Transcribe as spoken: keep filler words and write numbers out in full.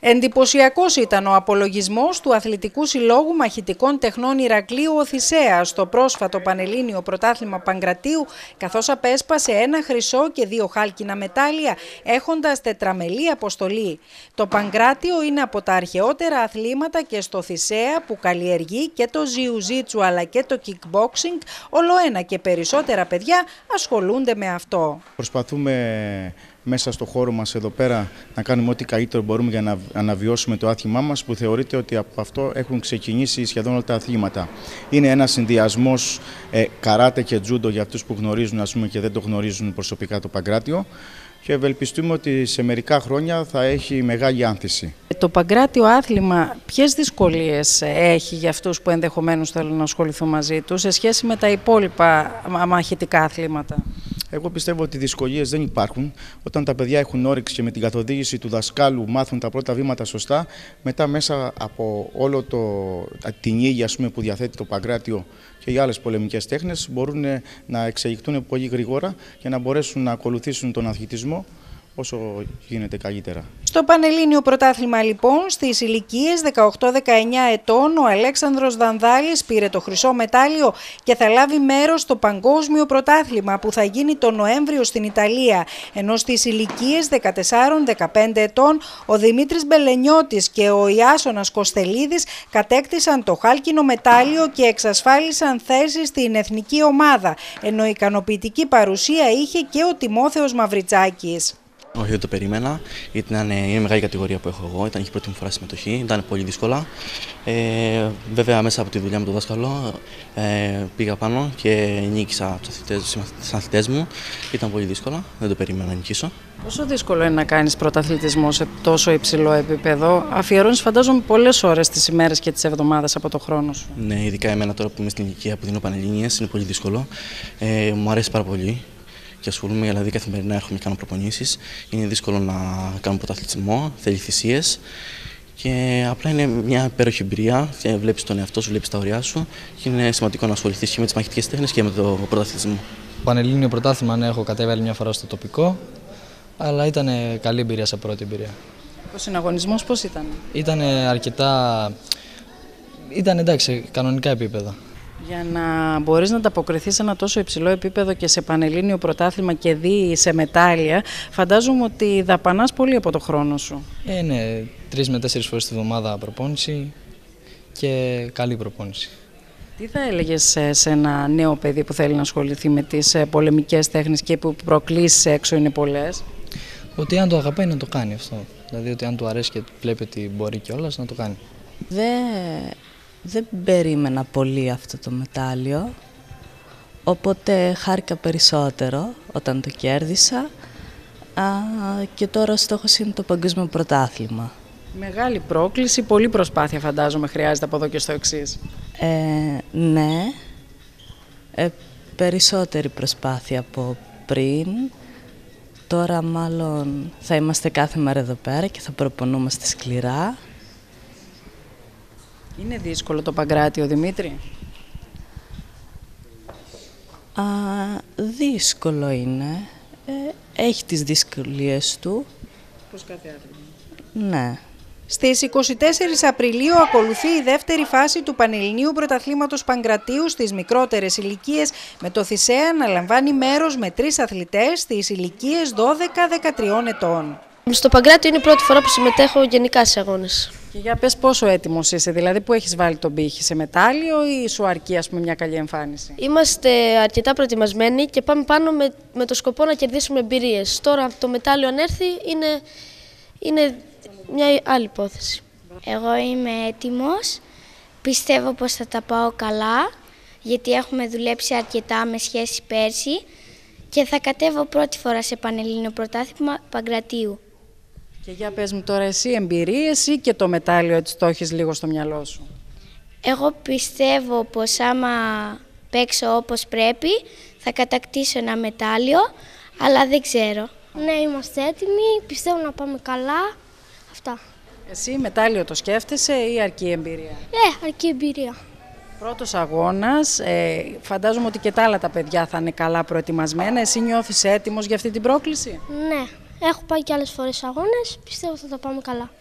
Εντυπωσιακός ήταν ο απολογισμός του Αθλητικού Συλλόγου Μαχητικών Τεχνών Ηρακλείου Οθυσσέα στο πρόσφατο Πανελλήνιο Πρωτάθλημα Παγκρατίου, καθώς απέσπασε ένα χρυσό και δύο χάλκινα μετάλλια, έχοντας τετραμελή αποστολή. Το Παγκράτιο είναι από τα αρχαιότερα αθλήματα και στο Οθυσσέα που καλλιεργεί και το ζιουζίτσου αλλά και το kickboxing, ολοένα και περισσότερα παιδιά ασχολούνται με αυτό. Προσπαθούμε μέσα στο χώρο μας εδώ πέρα να κάνουμε ό,τι καλύτερο μπορούμε για να αναβιώσουμε το άθλημά μας, που θεωρείται ότι από αυτό έχουν ξεκινήσει σχεδόν όλα τα αθλήματα. Είναι ένας συνδυασμός ε, καράτε και τζούντο για αυτούς που γνωρίζουν, ας πούμε, και δεν το γνωρίζουν προσωπικά το Παγκράτιο, και ευελπιστούμε ότι σε μερικά χρόνια θα έχει μεγάλη άνθηση. Το Παγκράτιο άθλημα ποιες δυσκολίες έχει για αυτούς που ενδεχομένως θέλουν να ασχοληθούν μαζί του σε σχέση με τα υπόλοιπα μαχητικά αθλήματα? Εγώ πιστεύω ότι δυσκολίες δεν υπάρχουν. Όταν τα παιδιά έχουν όρεξη και με την καθοδήγηση του δασκάλου μάθουν τα πρώτα βήματα σωστά, μετά μέσα από όλο το, την ήγεια, ας πούμε, που διαθέτει το Παγκράτιο και οι άλλες πολεμικές τέχνες, μπορούν να εξελιχθούν πολύ γρήγορα και να μπορέσουν να ακολουθήσουν τον αθλητισμό όσο γίνεται καλύτερα. Στο Πανελλήνιο Πρωτάθλημα λοιπόν, στις ηλικίες δεκαοκτώ δεκαεννιά ετών, ο Αλέξανδρος Δανδάλης πήρε το χρυσό μετάλλιο και θα λάβει μέρος στο Παγκόσμιο Πρωτάθλημα που θα γίνει τον Νοέμβριο στην Ιταλία, ενώ στις ηλικίες δεκατέσσερα δεκαπέντε ετών ο Δημήτρης Μπελενιώτης και ο Ιάσονας Κοστελίδης κατέκτησαν το χάλκινο μετάλλιο και εξασφάλισαν θέση στην εθνική ομάδα, ενώ ικανοποιητική παρουσία είχε και ο Τιμόθεος Μαυριτσάκης. Όχι, δεν το περίμενα, γιατί είναι, είναι μεγάλη κατηγορία που έχω εγώ, ήταν η πρώτη μου φορά συμμετοχή, ήταν πολύ δύσκολα. Ε, βέβαια, μέσα από τη δουλειά με τον δάσκαλο ε, πήγα πάνω και νίκησα τους αθλητές μου. Ήταν πολύ δύσκολα, δεν το περίμενα να νικήσω. Πόσο δύσκολο είναι να κάνεις πρωταθλητισμό σε τόσο υψηλό επίπεδο? Αφιερώνεις, φαντάζομαι, πολλές ώρες τις ημέρες και τις εβδομάδες από το χρόνο σου. Ναι, ειδικά εμένα τώρα που είμαι στην ηλικία που δίνω Πανελλήνιες, είναι πολύ δύσκολο. Ε, μου αρέσει πάρα πολύ και ασχολούμαι, δηλαδή καθημερινά έρχομαι και κάνω προπονήσεις. Είναι δύσκολο να κάνω πρωταθλητισμό, θέλει θυσίες και απλά είναι μια υπέροχη εμπειρία. Βλέπεις τον εαυτό σου, βλέπεις τα ωριά σου και είναι σημαντικό να ασχοληθείς και με τις μαχητικές τέχνες και με το πρωταθλητισμό. Πανελλήνιο πρωτάθλημα, ναι, έχω κατέβει άλλη μια φορά στο τοπικό, αλλά ήταν καλή εμπειρία σε πρώτη εμπειρία. Ο συναγωνισμός πώς ήταν? Ήταν αρκετά. Ήταν εντάξει, κανονικά επίπεδα. Για να μπορείς να ανταποκριθείς σε ένα τόσο υψηλό επίπεδο και σε Πανελλήνιο Πρωτάθλημα και δει σε μετάλλια, φαντάζομαι ότι δαπανάς πολύ από το χρόνο σου. Ε, ναι, τρεις με τέσσερις φορές τη βδομάδα προπόνηση και καλή προπόνηση. Τι θα έλεγες σε ένα νέο παιδί που θέλει να ασχοληθεί με τις πολεμικές τέχνες και που προκλήσεις έξω είναι πολλές? Ότι αν το αγαπάει να το κάνει αυτό. Δηλαδή ότι αν του αρέσει και βλέπει ότι μπορεί κιόλας να το κάνει. Δε... Δεν περίμενα πολύ αυτό το μετάλλιο, οπότε χάρηκα περισσότερο όταν το κέρδισα α, και τώρα ο στόχος είναι το Παγκόσμιο Πρωτάθλημα. Μεγάλη πρόκληση, πολλή προσπάθεια φαντάζομαι χρειάζεται από εδώ και στο εξής. Ε, ναι, ε, περισσότερη προσπάθεια από πριν. Τώρα μάλλον θα είμαστε κάθε μέρα εδώ πέρα και θα προπονούμαστε σκληρά. Είναι δύσκολο το Παγκράτιο, Δημήτρη? Α, δύσκολο είναι. Ε, έχει τις δυσκολίες του. Πώς κάθε άθλημα. Ναι. Στις είκοσι τέσσερις Απριλίου ακολουθεί η δεύτερη φάση του Πανελληνίου Πρωταθλήματος Παγκρατίου στις μικρότερες ηλικίες, με το Οθυσσέα να λαμβάνει μέρος με τρεις αθλητές στις ηλικίες δώδεκα δεκατρία ετών. Στο Παγκράτιο είναι η πρώτη φορά που συμμετέχω γενικά σε αγώνες. Και για πες πόσο έτοιμος είσαι, δηλαδή που έχεις βάλει τον πύχη, σε μετάλλιο ή σου αρκεί, ας πούμε, μια καλή εμφάνιση? Είμαστε αρκετά προετοιμασμένοι και πάμε πάνω με, με το σκοπό να κερδίσουμε εμπειρίες. Τώρα το μετάλλιο αν έρθει είναι, είναι μια άλλη υπόθεση. Εγώ είμαι έτοιμος, πιστεύω πως θα τα πάω καλά, γιατί έχουμε δουλέψει αρκετά με σχέση πέρσι και θα κατέβω πρώτη φορά σε Πανελλήνιο Πρωτάθλημα Παγκρατίου. Και για πες μου τώρα εσύ, εμπειρίες ή και το μετάλλιο έτσι το έχεις λίγο στο μυαλό σου? Εγώ πιστεύω πως άμα παίξω όπως πρέπει θα κατακτήσω ένα μετάλλιο, αλλά δεν ξέρω. Ναι, είμαστε έτοιμοι, πιστεύω να πάμε καλά. Αυτά. Εσύ μετάλλιο το σκέφτεσαι ή αρκεί εμπειρία? Ε, αρκεί εμπειρία. Πρώτος αγώνας, ε, φαντάζομαι ότι και τα άλλα τα παιδιά θα είναι καλά προετοιμασμένα. Εσύ νιώθεις έτοιμος για αυτή την πρόκληση? Ναι, έχω πάει και άλλες φορές αγώνες, πιστεύω θα τα πάμε καλά.